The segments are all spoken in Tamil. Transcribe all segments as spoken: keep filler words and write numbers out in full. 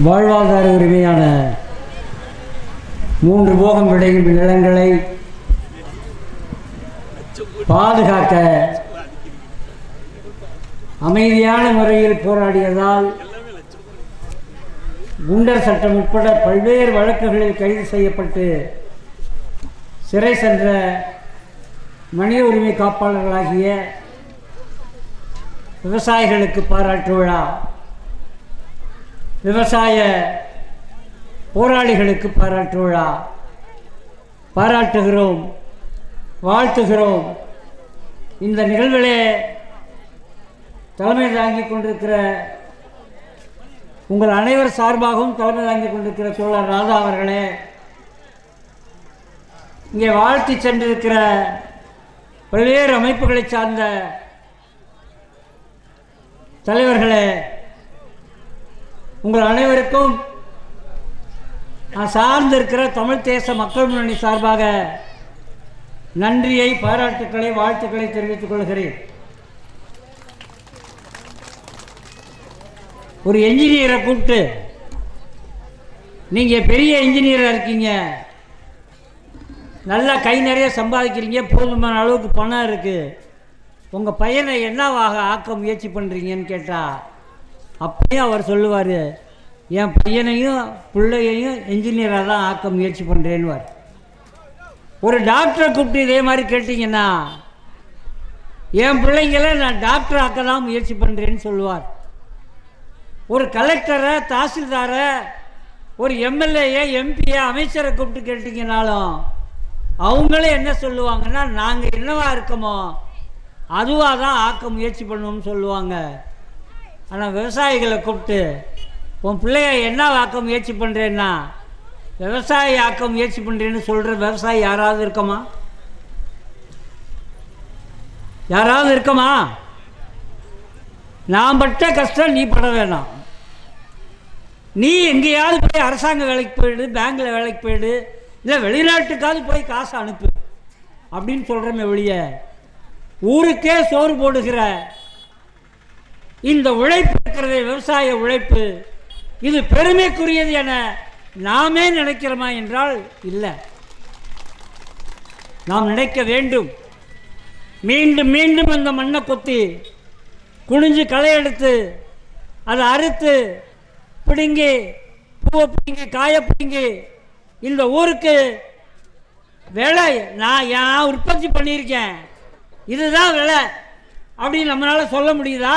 வாழ்வாதார உரிமையான மூன்று போகம் விளையும் நிலங்களை பாதுகாக்க அமைதியான முறையில் போராடியதால் குண்டர் சட்டம் உட்பட பல்வேறு வழக்குகளில் கைது செய்யப்பட்டு சிறை சென்ற மனித உரிமை காப்பாளர்களாகிய விவசாயிகளுக்கு பாராட்டு விழா, விவசாய போராளிகளுக்கு பாராட்டு விழா. பாராட்டுகிறோம், வாழ்த்துகிறோம். இந்த நிகழ்விலே தலைமை தாங்கிக் கொண்டிருக்கிற உங்கள் அனைவர் சார்பாகவும் தலைமை தாங்கிக் கொண்டிருக்கிற தோழர் ராதா அவர்களே, இங்கே வாழ்த்தி சென்றிருக்கிற பல்வேறு அமைப்புகளை சார்ந்த தலைவர்களே, உங்கள் அனைவருக்கும் நான் சார்ந்திருக்கிற தமிழ் தேச மக்கள் முன்னணி சார்பாக நன்றியை, பாராட்டுக்களை, வாழ்த்துக்களை தெரிவித்துக் கொள்கிறேன். ஒரு என்ஜினியரை கூப்பிட்டு, நீங்கள் பெரிய இன்ஜினியராக இருக்கீங்க, நல்லா கை நிறைய சம்பாதிக்கிறீங்க, போதுமான அளவுக்கு பணம் இருக்குது, உங்கள் பையனை என்னவாக ஆக்க முயற்சி பண்ணுறீங்கன்னு கேட்டால் அப்பயே அவர் சொல்லுவார், என் பையனையும் பிள்ளையையும் என்ஜினியராக தான் ஆக்க முயற்சி பண்ணுறேன்னுவார். ஒரு டாக்டரை கூப்பிட்டு இதே மாதிரி கேட்டிங்கன்னா, என் பிள்ளைங்களை நான் டாக்டர் ஆக்க தான் முயற்சி பண்ணுறேன்னு சொல்லுவார். ஒரு கலெக்டரை, தாசில்தாரை, ஒரு எம்எல்ஏ, எம்பியை, அமைச்சரை கூப்பிட்டு கேட்டிங்கனாலும் அவங்களே என்ன சொல்லுவாங்கன்னா, நாங்கள் என்னவா இருக்கோமோ அதுவாக தான் ஆக்க முயற்சி பண்ணுவோம்னு சொல்லுவாங்க. ஆனால் விவசாயிகளை கூப்பிட்டு உன் பிள்ளைய என்ன ஆக்க முயற்சி பண்ணுறேன்னா விவசாயி ஆக்க முயற்சி பண்ணுறேன்னு சொல்கிற விவசாயி யாராவது இருக்கமா? யாராவது இருக்கமா? நான் பட்ட கஷ்டம் நீ பட வேணாம். நீ எங்கேயாவது போய் அரசாங்க வேலைக்கு போயிடு, பேங்கில் வேலைக்கு போயிடு, இல்லை வெளிநாட்டுக்காவது போய் காசு அனுப்பு அப்படின்னு சொல்கிறோமே வெளியே, ஊருக்கே சோறு போடுகிற இந்த உழைப்பு இருக்கிறது, விவசாய உழைப்பு, இது பெருமைக்குரியது என நாமே நினைக்கிறோமா என்றால் இல்லை. நாம் நினைக்க வேண்டும். மீண்டும் மீண்டும் அந்த மண்ணை கொத்தி குனிஞ்சு களை எடுத்து அதை அறுத்து பிடுங்கி பூவை பிடுங்கி காய பிடுங்கி இந்த ஊருக்கு விலை நான் ஏன் உற்பத்தி பண்ணியிருக்கேன், இதுதான் விலை அப்படின்னு நம்மளால் சொல்ல முடியுதா?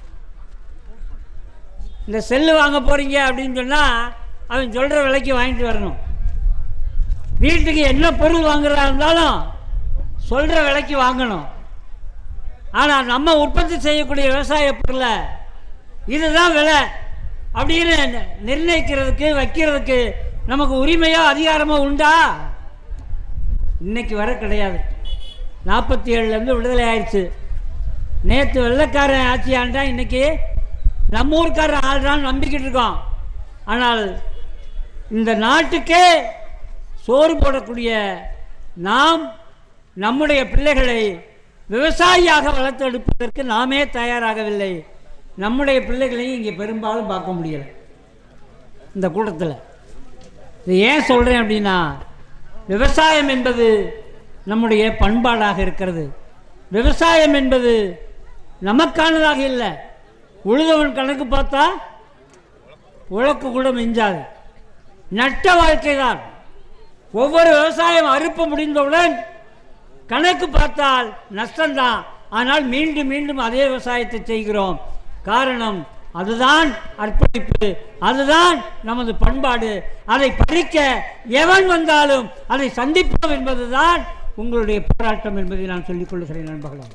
இந்த செல்லு வாங்க போகிறீங்க அப்படின்னு சொன்னால் அவன் சொல்கிற விலைக்கு வாங்கிட்டு வரணும். வீட்டுக்கு என்ன பொருள் வாங்குறதா இருந்தாலும் சொல்கிற விலைக்கு வாங்கணும். ஆனால் நம்ம உற்பத்தி செய்யக்கூடிய விவசாய பொருளை இதுதான் விலை அப்படின்னு நிர்ணயிக்கிறதுக்கு, வைக்கிறதுக்கு நமக்கு உரிமையோ அதிகாரமோ உண்டா? இன்னைக்கு வர கிடையாது. நாற்பத்தி ஏழுலேருந்து விடுதலை ஆயிடுச்சு. நேற்று வெள்ளைக்காரன் ஆட்சி ஆண்டான், இன்றைக்கி நம்ம ஊருக்காரன் ஆள்றான்னு நம்பிக்கிட்டு இருக்கோம். ஆனால் இந்த நாட்டுக்கே சோறு போடக்கூடிய நாம் நம்முடைய பிள்ளைகளை விவசாயியாக வளர்த்தெடுப்பதற்கு நாமே தயாராகவில்லை. நம்முடைய பிள்ளைகளையும் இங்கே பெரும்பாலும் பார்க்க முடியலை இந்த கூட்டத்தில். இது ஏன் சொல்கிறேன் அப்படின்னா, விவசாயம் என்பது நம்முடைய பண்பாடாக இருக்கிறது. விவசாயம் என்பது நமக்கானதாக இல்லை. உழுதவன் கணக்கு பார்த்தா உழக்கு கூட மிஞ்சாது. நட்ட வாழ்க்கை தான். ஒவ்வொரு விவசாயம் அறுப்பு முடிந்தவுடன் கணக்கு பார்த்தால் நஷ்டம்தான். ஆனால் மீண்டும் மீண்டும் அதே விவசாயத்தை செய்கிறோம். காரணம், அதுதான் அர்ப்பணிப்பு, அதுதான் நமது பண்பாடு. அதை பறிக்க எவன் வந்தாலும் அதை சந்திப்போம் என்பதுதான் உங்களுடைய போராட்டம் என்பதை நான் சொல்லிக் கொள்கிறேன் நண்பர்களே.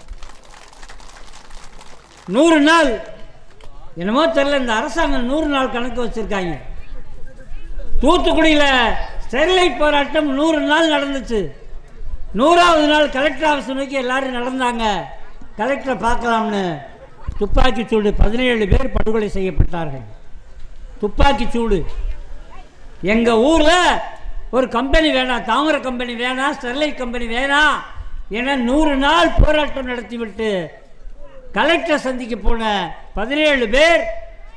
நூறு நாள் என்னமோ தெரியல, இந்த அரசாங்கம் நூறு நாள் கணக்கு வச்சுருக்காங்க. தூத்துக்குடியில் ஸ்டெர்லைட் போராட்டம் நூறு நாள் நடந்துச்சு. நூறாவது நாள் கலெக்டர் ஆஃபீஸ் நோக்கி எல்லாரும் நடந்தாங்க கலெக்டரை பார்க்கலாம்னு. துப்பாக்கி சூடு, பதினேழு பேர் படுகொலை செய்யப்பட்டார்கள். துப்பாக்கி சூடு. எங்கள் ஊரில் ஒரு கம்பெனி வேணாம், தாமரை கம்பெனி வேணாம், ஸ்டெர்லைட் கம்பெனி வேணாம் என நூறு நாள் போராட்டம் நடத்திவிட்டு கலெக்டர் சந்திக்க போன பதினேழு பேர்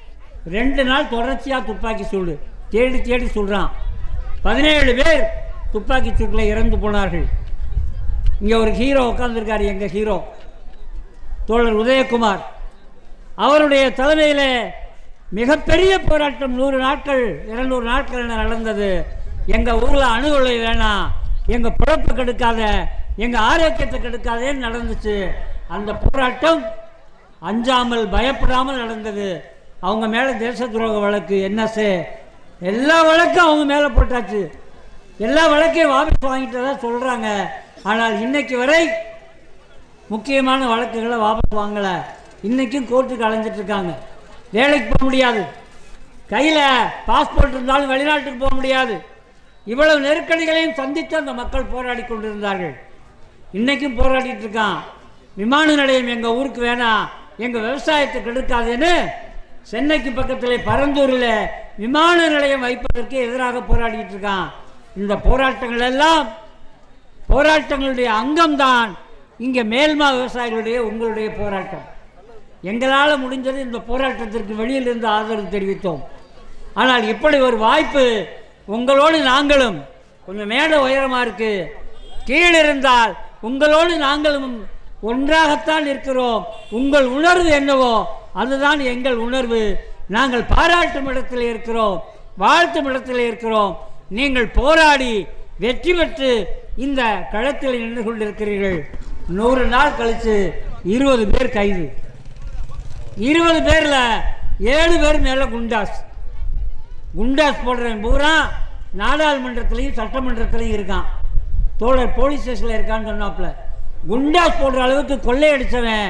ரெண்டு நாள் தொடர்ச்சியாக துப்பாக்கி சூடு தேடி தேடி சொல்கிறான். பதினேழு பேர் துப்பாக்கி சூட்டில் இறந்து போனார்கள். இங்கே ஒரு ஹீரோ உட்கார்ந்துருக்கார், எங்கள் ஹீரோ தோழர் உதயகுமார். அவருடைய தலைமையில் மிகப்பெரிய போராட்டம் நூறு நாட்கள் இருநூறு நாட்கள் நடந்தது. எங்கள் ஊரில் அணுகுலை வேணாம், எங்கள் பிழப்பு கெடுக்காத, எங்கள் ஆரோக்கியத்தை கெடுக்காதேன்னு நடந்துச்சு. அந்த போராட்டம் அஞ்சாமல் பயப்படாமல் நடந்தது. அவங்க மேலே தேச துரோக வழக்கு என்எஸ்ஏ எல்லா வழக்கும் அவங்க மேலே போட்டாச்சு. எல்லா வழக்கையும் வாபஸ் வாங்கிட்டதா சொல்கிறாங்க. ஆனால் இன்னைக்கு வரை முக்கியமான வழக்குகளை வாபஸ் வாங்கலை. இன்றைக்கும் கோர்ட்டுக்கு அலைஞ்சிட்ருக்காங்க. வேலைக்கு போக முடியாது, கையில் பாஸ்போர்ட் இருந்தாலும் வெளிநாட்டுக்கு போக முடியாது. இவ்வளவு நெருக்கடிகளையும் சந்தித்து அந்த மக்கள் போராடி கொண்டிருந்தார்கள். இன்றைக்கும் போராடிட்டு இருக்கான். விமான நிலையம் எங்கள் ஊருக்கு வேணாம், எங்கள் விவசாயத்தை கெடுக்காதுன்னு சென்னைக்கு பக்கத்தில் பரந்தூரில் விமான நிலையம் வைப்பதற்கு எதிராக போராடிட்டு இருக்கான். இந்த போராட்டங்கள் எல்லாம் போராட்டங்களுடைய அங்கம்தான் இங்கே மேல்மா விவசாயிகளுடைய உங்களுடைய போராட்டம். எங்களால் முடிஞ்சது இந்த போராட்டத்திற்கு வெளியிலிருந்து ஆதரவு தெரிவித்தோம். ஆனால் இப்படி ஒரு வாய்ப்பு உங்களோடு நாங்களும் கொஞ்சம் மேடை உயரமாக இருக்குது, கீழே இருந்தால் உங்களோடு நாங்களும் ஒன்றாகத்தான் இருக்கிறோம். உங்கள் உணர்வு என்னவோ அதுதான் எங்கள் உணர்வு. நாங்கள் பாராட்டும் இடத்தில் இருக்கிறோம், வாழ்த்தும் இடத்தில் இருக்கிறோம். நீங்கள் போராடி வெற்றி பெற்று இந்த களத்தில் நின்று கொண்டிருக்கிறீர்கள். நூறு நாள் கழித்து இருபது பேர் கைது. இருபது பேரில் ஏழு பேர் மேலே குண்டாஸ். குண்டாஸ் போடுறவன் பூரா நாடாளுமன்றத்திலையும் சட்டமன்றத்திலையும் இருக்கான். தோழர் போலீஸ் ஸ்டேஷனில் இருக்கான்னு சொன்னாப்புல. குண்டாஸ் போடுற அளவுக்கு கொள்ளையடித்தவன்,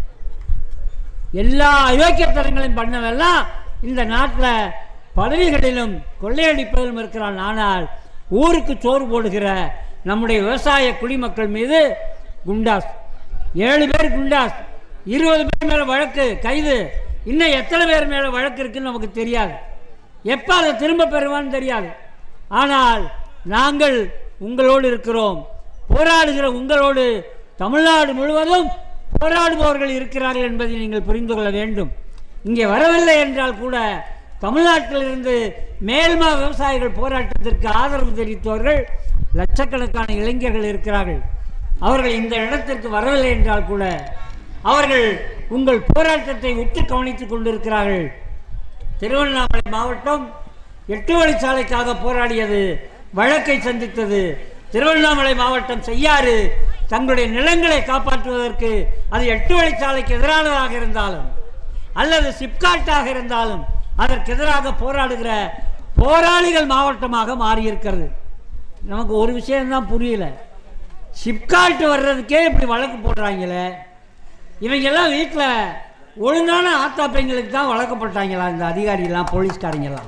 எல்லா அயோக்கியத்தனங்களையும் பண்ணவெல்லாம் இந்த நாட்டில் பதவிகளிலும் கொள்ளையடிப்பதிலும் இருக்கிறான். ஆனால் ஊருக்கு சோறு போடுகிற நம்முடைய விவசாய குடிமக்கள் மீது குண்டாஸ். ஏழு பேர் குண்டாஸ், இருபது பேர் மேலே வழக்கு கைது. இன்னும் எத்தனை பேர் மேலே வழக்கு இருக்குன்னு நமக்கு தெரியாது. எப்போ அதை திரும்ப பெறுவான்னு தெரியாது. ஆனால் நாங்கள் உங்களோடு இருக்கிறோம். போராடுகிற உங்களோடு தமிழ்நாடு முழுவதும் போராடுபவர்கள் இருக்கிறார்கள் என்பதை நீங்கள் புரிந்து கொள்ள வேண்டும். இங்கே வரவில்லை என்றால் கூட தமிழ்நாட்டிலிருந்து மேல்மா விவசாயிகள் போராட்டத்திற்கு ஆதரவு தெரிவித்தவர்கள் லட்சக்கணக்கான இளைஞர்கள் இருக்கிறார்கள். அவர்கள் இந்த இடத்திற்கு வரவில்லை என்றால் கூட அவர்கள் உங்கள் போராட்டத்தை உற்று கவனித்துக் கொண்டிருக்கிறார்கள். திருவண்ணாமலை மாவட்டம் எட்டு வழிச்சாலைக்காக போராடியது, வழக்கை சந்தித்தது. திருவண்ணாமலை மாவட்டம் செய்யாறு தங்களுடைய நிலங்களை காப்பாற்றுவதற்கு அது எட்டு வழிச்சாலைக்கு எதிரானதாக இருந்தாலும் அல்லது சிப்காட்டாக இருந்தாலும் அதற்கு எதிராக போராடுகிற போராளிகள் மாவட்டமாக மாறியிருக்கிறது. நமக்கு ஒரு விஷயம்தான் புரியல, சிப்காட்டு வர்றதுக்கே இப்படி வழக்கு போடுறாங்களே, இவங்கெல்லாம் வீட்டில் ஒழுங்கான ஆத்தா பெண்களுக்கு தான் வழக்கப்பட்டாங்களா இந்த அதிகாரிகள்லாம் போலீஸ்காரங்கெல்லாம்?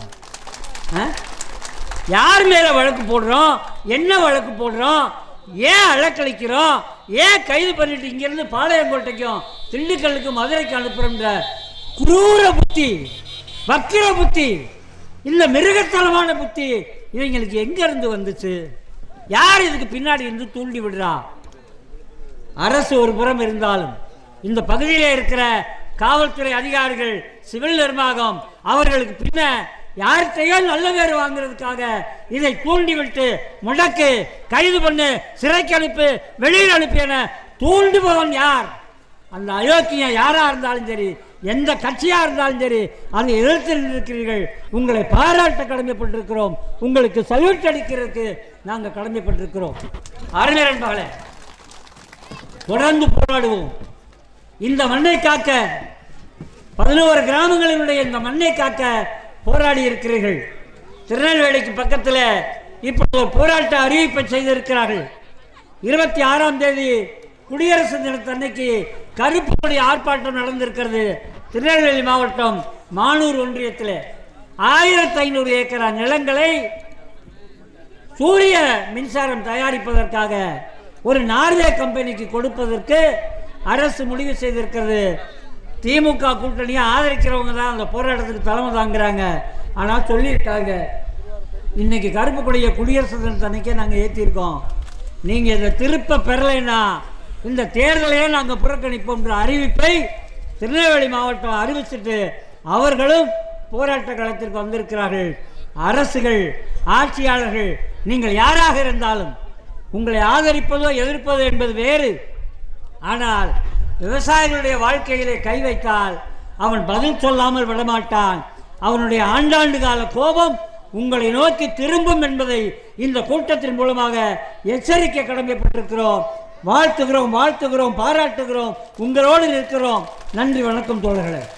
யார் மேலே வழக்கு போடுறோம், என்ன வழக்கு போடுறோம், ஏன் அலக்களிக்கிறோம், ஏன் கைது பண்ணிட்டு இங்கேருந்து பாளையங்கோட்டைக்கும் திண்டுக்கல்லுக்கு மதுரைக்கு அனுப்புகிற குரூர புத்தி, வக்கிர புத்தி, இந்த மிருகத்தனமான புத்தி இவங்களுக்கு எங்கேருந்து வந்துச்சு? யார் இதுக்கு பின்னாடி இருந்து தூண்டி விடுறா? அரசு ஒரு புறம் இருந்தாலும் இந்த பகுதியில் இருக்கிற காவல்துறை அதிகாரிகள், சிவில் நிர்வாகம் அவர்களுக்கு பின்ன யார்கிட்டையோ நல்ல பேர் வாங்குறதுக்காக இதை தூண்டிவிட்டு முடக்கு, கைது பண்ணு, சிறைக்கு அனுப்பு, வெளியில் அனுப்பு என தூண்டுபவன் யார்? அந்த அயோக்கியம் யாரா இருந்தாலும் சரி, எந்த கட்சியா இருந்தாலும் சரி, அதை எதிர்த்து நிற்கிறீர்கள். உங்களை பாராட்ட கடமைப்பட்டிருக்கிறோம், உங்களுக்கு சல்யூட் அடிக்கிறதுக்கு நாங்கள் கடமைப்பட்டிருக்கிறோம். அறிஞர் மகளே, தொடர்ந்து போராடுவோம். இந்த மண்ணை காக்க, பதினோரு கிராமங்களினுடைய இந்த மண்ணை காக்க போராடி இருக்கிறீர்கள். திருநெல்வேலிக்கு பக்கத்தில் இப்போது ஒரு போராட்ட அறிவிப்பை செய்திருக்கிறார்கள். இருபத்தி ஆறாம் தேதி குடியரசு தினத்தன்னைக்கு கருப்பு கொடி ஆர்ப்பாட்டம் நடந்திருக்கிறது. திருநெல்வேலி மாவட்டம் மானூர் ஒன்றியத்தில் ஆயிரத்தி ஐநூறு ஏக்கர் நிலங்களை சூரிய மின்சாரம் தயாரிப்பதற்காக ஒரு நார்வே கம்பெனிக்கு கொடுப்பதற்கு அரசு முடிவு செய்திருக்கிறது. திமுக கூட்டணியை ஆதரிக்கிறவங்க தான் அந்த போராட்டத்துக்கு தலைமை தாங்கிறாங்க. ஆனால் சொல்லியிருக்காங்க, இன்னைக்கு கருப்பு கொடியை குடியரசு தினத்தன்னைக்கே நாங்கள் ஏற்றிருக்கோம், நீங்கள் இதை திருப்ப பெறலைன்னா இந்த தேர்தலையே நாங்கள் புறக்கணிப்போம்ன்ற அறிவிப்பை திருநெல்வேலி மாவட்டம் அறிவிச்சுட்டு அவர்களும் போராட்ட களத்திற்கு வந்திருக்கிறார்கள். அரசுகள், ஆட்சியாளர்கள், நீங்கள் யாராக இருந்தாலும் உங்களை ஆதரிப்பதோ எதிர்ப்பதோ என்பது வேறு. ஆனால் விவசாயிகளுடைய வாழ்க்கையிலே கை வைத்தால் அவன் பதில் சொல்லாமல் விடமாட்டான். அவனுடைய ஆண்டாண்டு கால கோபம் உங்களை நோக்கி திரும்பும் என்பதை இந்த கூட்டத்தின் மூலமாக எச்சரிக்கை கடமைப்பட்டிருக்கிறோம். வாழ்த்துகிறோம், வாழ்த்துகிறோம், பாராட்டுகிறோம், உங்களோடு இருக்கிறோம். நன்றி, வணக்கம் தோழர்களே.